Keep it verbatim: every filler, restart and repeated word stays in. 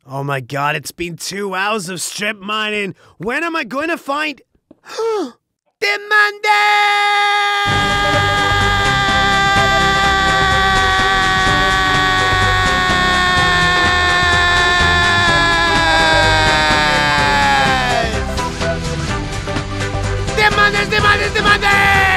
Oh my god, it's been two hours of strip mining. When am I going to find... Dimonds! Dimonds! Dimonds! Dimonds!